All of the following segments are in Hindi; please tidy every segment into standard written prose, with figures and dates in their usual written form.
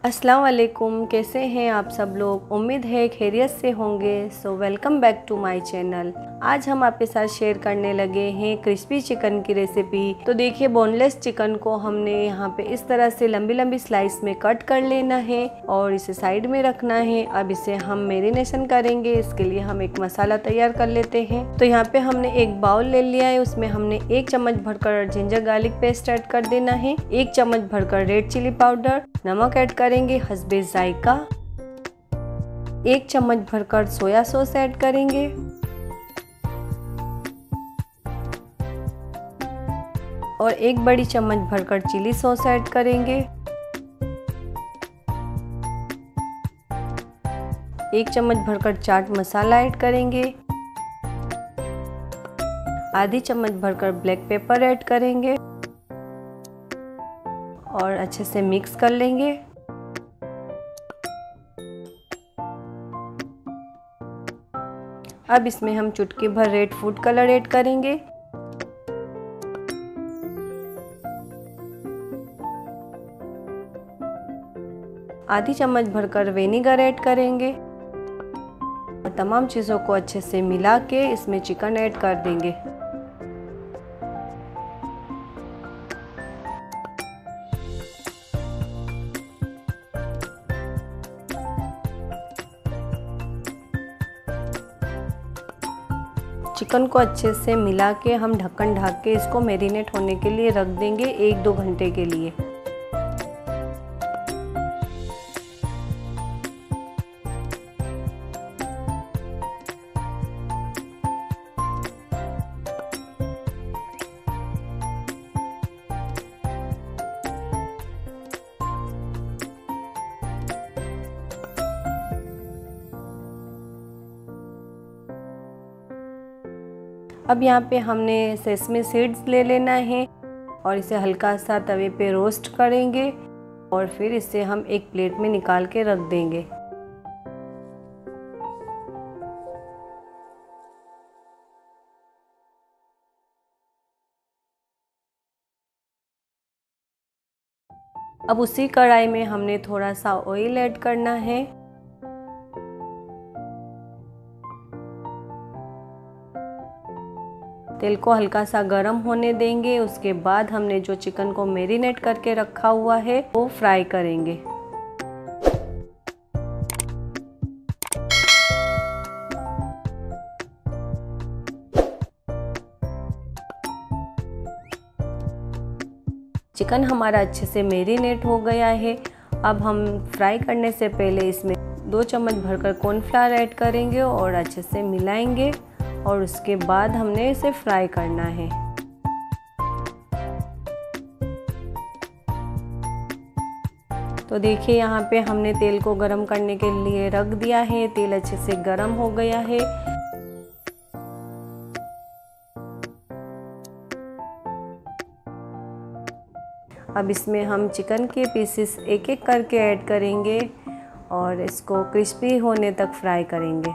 अस्सलाम वालेकुम, कैसे हैं आप सब लोग। उम्मीद है खैरियत से होंगे। So welcome back to my channel. आज हम आपके साथ शेयर करने लगे हैं क्रिस्पी चिकन की रेसिपी। तो देखिए, बोनलेस चिकन को हमने यहाँ पे इस तरह से लंबी लंबी स्लाइस में कट कर लेना है और इसे साइड में रखना है। अब इसे हम मैरिनेशन करेंगे। इसके लिए हम एक मसाला तैयार कर लेते हैं। तो यहाँ पे हमने एक बाउल ले लिया है, उसमें हमने 1 चम्मच भरकर जिंजर गार्लिक पेस्ट ऐड कर देना है, 1 चम्मच भरकर रेड चिली पाउडर, नमक ऐड करेंगे हस्बे जायका, 1 चम्मच भरकर सोया सॉस ऐड करेंगे और 1 बड़ी चम्मच भरकर चिली सॉस ऐड करेंगे, 1 चम्मच भरकर चाट मसाला ऐड करेंगे, आधी चम्मच भरकर ब्लैक पेपर ऐड करेंगे और अच्छे से मिक्स कर लेंगे। अब इसमें हम चुटकी भर रेड फूड कलर ऐड करेंगे, आधी चम्मच भरकर विनेगर ऐड करेंगे और तमाम चीज़ों को अच्छे से मिला के इसमें चिकन ऐड कर देंगे। चिकन को अच्छे से मिला के हम ढक्कन ढक के इसको मैरिनेट होने के लिए रख देंगे 1-2 घंटे के लिए। अब यहाँ पे हमने सेसमी सीड्स ले लेना है और इसे हल्का सा तवे पे रोस्ट करेंगे और फिर इसे हम एक प्लेट में निकाल के रख देंगे। अब उसी कढ़ाई में हमने थोड़ा सा ऑयल ऐड करना है। तेल को हल्का सा गर्म होने देंगे। उसके बाद हमने जो चिकन को मैरिनेट करके रखा हुआ है वो फ्राई करेंगे। चिकन हमारा अच्छे से मैरिनेट हो गया है। अब हम फ्राई करने से पहले इसमें 2 चम्मच भरकर कॉर्नफ्लावर ऐड करेंगे और अच्छे से मिलाएंगे और उसके बाद हमने इसे फ्राई करना है। तो देखिए, यहाँ पे हमने तेल को गरम करने के लिए रख दिया है। तेल अच्छे से गरम हो गया है। अब इसमें हम चिकन के पीसेस एक एक करके ऐड करेंगे और इसको क्रिस्पी होने तक फ्राई करेंगे।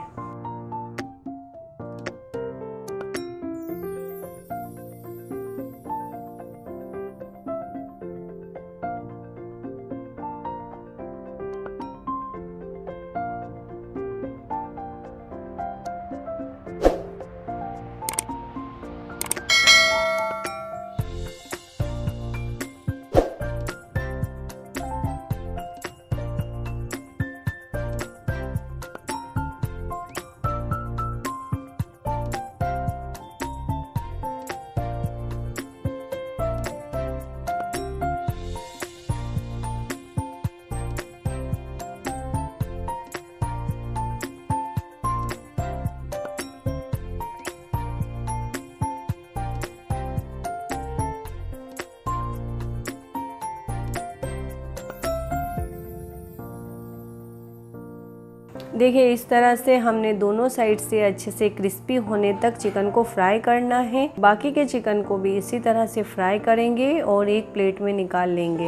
देखिए, इस तरह से हमने दोनों साइड से अच्छे से क्रिस्पी होने तक चिकन को फ्राई करना है। बाकी के चिकन को भी इसी तरह से फ्राई करेंगे और एक प्लेट में निकाल लेंगे।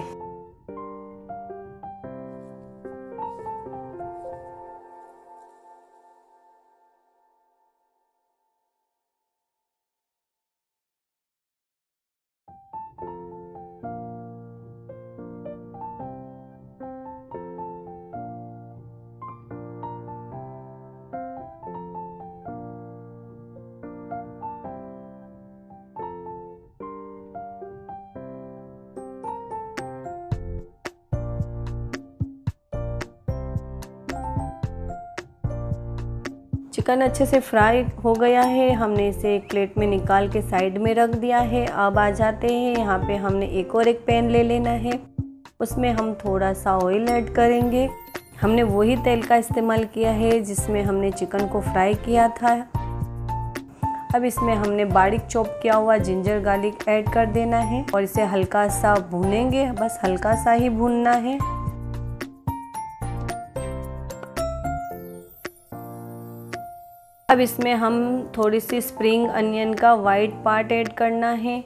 चिकन अच्छे से फ्राई हो गया है, हमने इसे एक प्लेट में निकाल के साइड में रख दिया है। अब आ जाते हैं यहाँ पे हमने एक और एक पैन ले लेना है, उसमें हम थोड़ा सा ऑयल ऐड करेंगे। हमने वही तेल का इस्तेमाल किया है जिसमें हमने चिकन को फ्राई किया था। अब इसमें हमने बारीक चॉप किया हुआ जिंजर गार्लिक ऐड कर देना है और इसे हल्का सा भूनेंगे, बस हल्का सा ही भूनना है। अब इसमें हम थोड़ी सी स्प्रिंग अनियन का वाइट पार्ट ऐड करना है।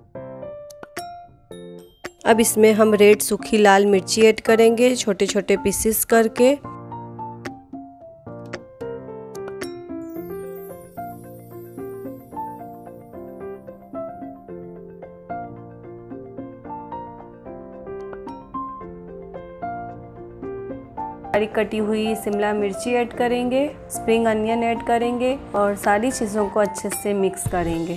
अब इसमें हम रेड सूखी लाल मिर्ची ऐड करेंगे छोटे छोटे पीसेस करके। बारीक कटी हुई शिमला मिर्ची ऐड करेंगे, स्प्रिंग अनियन ऐड करेंगे और सारी चीज़ों को अच्छे से मिक्स करेंगे।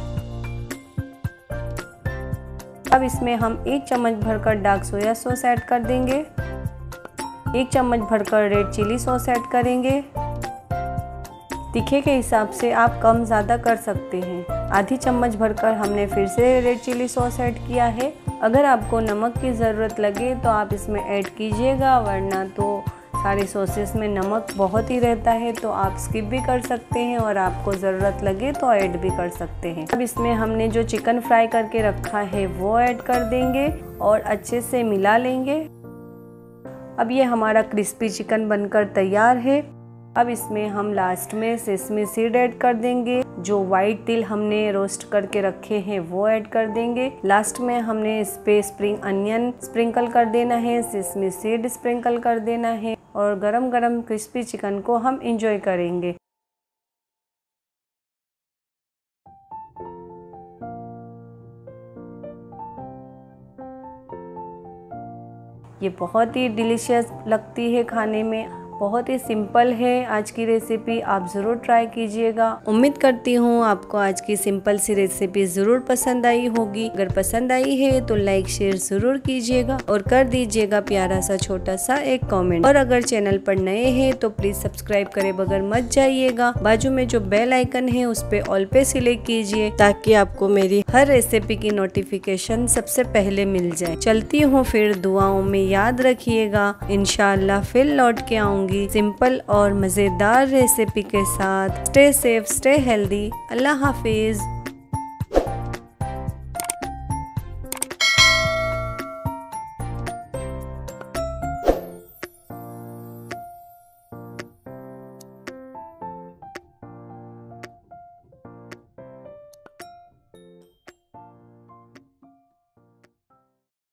अब इसमें हम 1 चम्मच भरकर डार्क सोया सॉस ऐड कर देंगे, 1 चम्मच भरकर रेड चिली सॉस ऐड करेंगे। तीखे के हिसाब से आप कम ज़्यादा कर सकते हैं। आधी चम्मच भरकर हमने फिर से रेड चिली सॉस ऐड किया है। अगर आपको नमक की ज़रूरत लगे तो आप इसमें ऐड कीजिएगा, वरना तो सारी सॉसेस में नमक बहुत ही रहता है, तो आप स्किप भी कर सकते हैं और आपको ज़रूरत लगे तो ऐड भी कर सकते हैं। अब इसमें हमने जो चिकन फ्राई करके रखा है वो ऐड कर देंगे और अच्छे से मिला लेंगे। अब ये हमारा क्रिस्पी चिकन बनकर तैयार है। अब इसमें हम लास्ट में सेसमी सीड ऐड कर देंगे, जो वाइट तिल हमने रोस्ट करके रखे हैं वो ऐड कर देंगे। लास्ट में हमने इस पे स्प्रिंग अनियन स्प्रिंकल कर देना है, सेसमी सीड स्प्रिंकल कर देना है और गरम गरम क्रिस्पी चिकन को हम इंजॉय करेंगे। ये बहुत ही डिलीशियस लगती है खाने में, बहुत ही सिंपल है आज की रेसिपी, आप ज़रूर ट्राई कीजिएगा। उम्मीद करती हूँ आपको आज की सिंपल सी रेसिपी ज़रूर पसंद आई होगी। अगर पसंद आई है तो लाइक शेयर ज़रूर कीजिएगा और कर दीजिएगा प्यारा सा छोटा सा एक कमेंट। और अगर चैनल पर नए हैं तो प्लीज़ सब्सक्राइब करे बगैर मत जाइएगा। बाजू में जो बेल आइकन है उस पर ऑल पे सिलेक्ट कीजिए ताकि आपको मेरी हर रेसिपी की नोटिफिकेशन सबसे पहले मिल जाए। चलती हूँ फिर, दुआओं में याद रखिएगा। इंशाल्लाह फिर लौट के आऊँगी सिंपल और मज़ेदार रेसिपी के साथ। Stay safe, stay healthy. अल्लाह हाफिज।